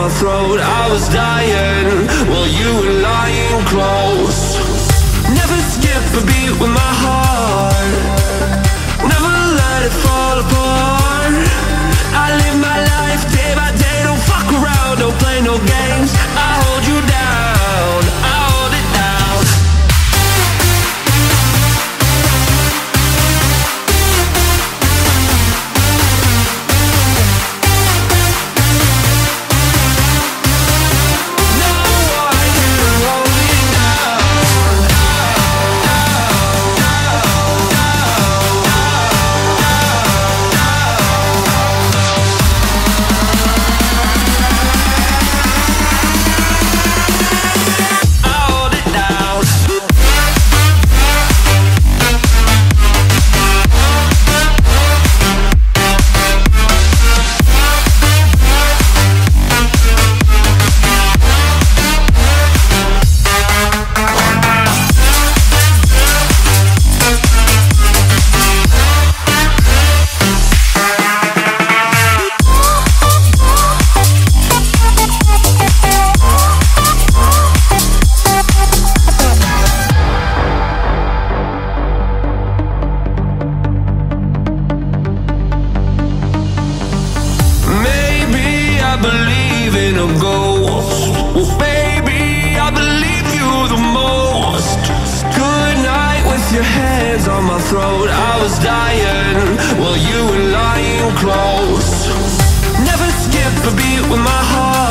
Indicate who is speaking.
Speaker 1: my throat. I was dying while you were lying close. Never skip a beat with my heart, never let it fall apart. I live my life day by day, don't fuck around, don't play no games. I hold you down, I hold it down. I was dying while you were lying close. Never skip a beat with my heart.